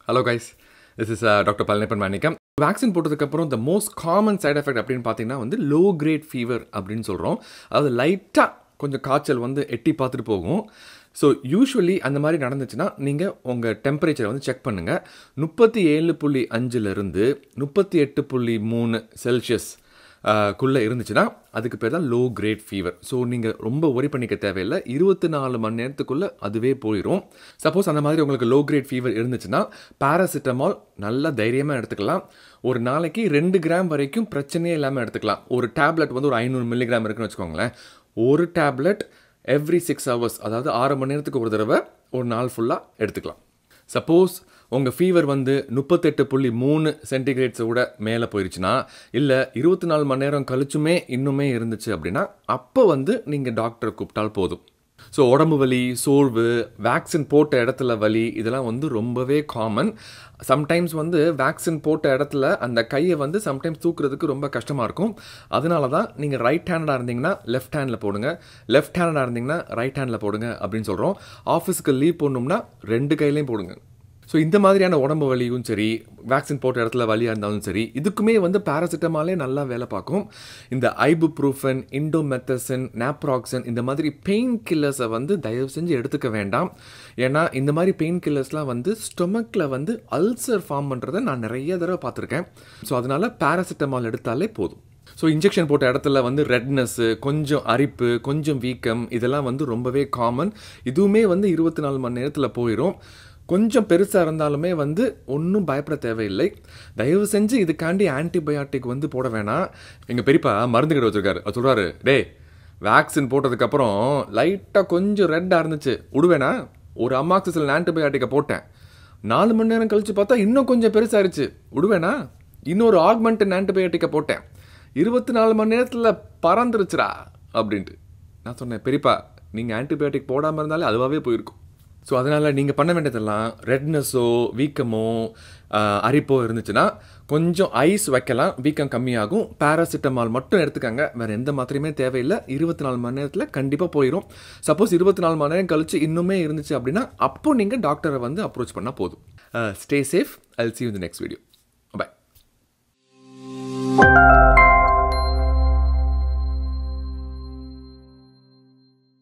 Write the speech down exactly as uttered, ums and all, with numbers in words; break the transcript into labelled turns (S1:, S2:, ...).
S1: Hello guys, this is uh, Doctor Palanipan Manikam. Vaccine போட்டதுக்கு அப்புறம் the most common side effect அப்படின்னு பார்த்தீங்கன்னா வந்து low grade fever அப்படின்னு சொல்கிறோம். அதாவது லைட்டாக கொஞ்சம் காய்ச்சல் வந்து எட்டி பார்த்துட்டு போகும். ஸோ யூஸ்வலி அந்த மாதிரி நடந்துச்சுன்னா நீங்கள் உங்கள் டெம்பரேச்சரை வந்து செக் பண்ணுங்கள். முப்பத்தி ஏழு புள்ளி அஞ்சுலேருந்து முப்பத்தி எட்டு புள்ளி மூணு செல்சியஸ் குள்ளே இருந்துச்சுன்னா அதுக்கு பேர் தான் லோ கிரேட் ஃபீவர். ஸோ நீங்கள் ரொம்ப ஒரி பண்ணிக்க தேவையில்லை, இருபத்தி நாலு மணி நேரத்துக்குள்ளே அதுவே போயிடும். சப்போஸ் அந்த மாதிரி உங்களுக்கு லோ கிரேட் ஃபீவர் இருந்துச்சுன்னா பேராசிட்டமால் நல்லா தைரியமாக எடுத்துக்கலாம். ஒரு நாளைக்கு ரெண்டு கிராம் வரைக்கும் பிரச்சனையே இல்லாமல் எடுத்துக்கலாம். ஒரு டேப்லெட் வந்து ஒரு ஐநூறு மில்லிகிராம் இருக்குன்னு வச்சுக்கோங்களேன். ஒரு டேப்லெட் எவ்ரி சிக்ஸ் ஹவர்ஸ், அதாவது ஆறு மணி நேரத்துக்கு ஒரு தடவை ஒரு நாள் ஃபுல்லாக எடுத்துக்கலாம். சப்போஸ் உங்கள் ஃபீவர் வந்து முப்பத்தெட்டு புள்ளி மூணு சென்டிகிரேட்ஸை விட மேலே போயிடுச்சுன்னா, இல்லை இருபத்தி நாலு மணி நேரம் கழிச்சுமே இன்னுமே இருந்துச்சு அப்படின்னா அப்போ வந்து நீங்கள் டாக்டரை கூப்பிட்டால் போதும். ஸோ உடம்பு வலி, சோர்வு, வேக்சின் போட்ட இடத்துல வலி, இதெல்லாம் வந்து ரொம்பவே காமன். சம்டைம்ஸ் வந்து வேக்சின் போட்ட இடத்துல அந்த கையை வந்து சம்டைம்ஸ் தூக்குறதுக்கு ரொம்ப கஷ்டமாக இருக்கும். அதனால தான் நீங்கள் ரைட் ஹேண்டாக இருந்தீங்கன்னா லெஃப்ட் ஹேண்டில் போடுங்க, லெஃப்ட் ஹேண்டாக இருந்தீங்கன்னா ரைட் ஹேண்டில் போடுங்க அப்படின்னு சொல்கிறோம். ஆஃபீஸுக்கு லீவ் போடணும்னா ரெண்டு கையிலையும் போடுங்க. ஸோ இந்த மாதிரியான உடம்பு வலியும் சரி, வேக்சின் போட்ட இடத்துல வலியாக இருந்தாலும் சரி, இதுக்குமே வந்து பேராசிட்டமாலே நல்லா வேலை பார்க்கும். இந்த ஐபுப்ரூஃபன், இண்டோமெத்தசின், நாப்ராக்சன் இந்த மாதிரி பெயின் கில்லர்ஸை வந்து தயவு செஞ்சு எடுத்துக்க வேண்டாம். ஏன்னா இந்த மாதிரி பெயின் கில்லர்ஸ்லாம் வந்து ஸ்டொமக்கில் வந்து அல்சர் ஃபார்ம் பண்ணுறதை நான் நிறைய தடவை பார்த்துருக்கேன். ஸோ அதனால் பேராசிட்டமால் எடுத்தாலே போதும். ஸோ இன்ஜெக்ஷன் போட்ட இடத்துல வந்து ரெட்னஸ்ஸு, கொஞ்சம் அரிப்பு, கொஞ்சம் வீக்கம், இதெல்லாம் வந்து ரொம்பவே காமன். இதுவுமே வந்து இருபத்தி நாலு மணி நேரத்தில் போயிடும். கொஞ்சம் பெருசாக இருந்தாலுமே வந்து ஒன்றும் பயப்பட தேவையில்லை. தயவு செஞ்சு இதுக்காண்டி ஆன்டிபயாட்டிக் வந்து போட வேணாம். எங்கள் பெரியப்பா மருந்து கடை வச்சுருக்காரு. அது சொல்கிறாரு, டே வேக்சின் போட்டதுக்கப்புறம் லைட்டாக கொஞ்சம் ரெட்டாக இருந்துச்சு, விடுவேனா ஒரு அமாக்சிசிலின் ஆன்டிபயாட்டிக்கை போட்டேன், நாலு மணி நேரம் கழித்து பார்த்தா இன்னும் கொஞ்சம் பெருசாகிருச்சு, விடுவேனா இன்னொரு ஆக்மெண்டன் ஆன்டிபயாட்டிக்கை போட்டேன், இருபத்தி நாலு மணி நேரத்தில் பறந்துருச்சுரா அப்படின்ட்டு. நான் சொன்னேன், பெரியப்பா நீங்கள் ஆன்டிபயாட்டிக் போடாமல் இருந்தாலே அதுவாகவே போயிருக்கும். ஸோ அதனால் நீங்கள் பண்ண வேண்டியதெல்லாம் ரெட்னஸோ வீக்கமோ அரிப்போ இருந்துச்சுன்னா கொஞ்சம் ஐஸ் வைக்கலாம், வீக்கம் கம்மியாகும். பேராசிட்டமால் மட்டும் எடுத்துக்கங்க, வேறு எந்த மாத்திரையுமே தேவையில்லை. இருபத்தி நாலு மணி நேரத்தில் கண்டிப்பாக போயிடும். சப்போஸ் இருபத்தி நாலு மணி நேரம் கழிச்சு இன்னுமே இருந்துச்சு அப்படின்னா அப்போ நீங்கள் டாக்டரை வந்து அப்ரோச் பண்ணால் போதும். Stay safe. I will see you in the next video.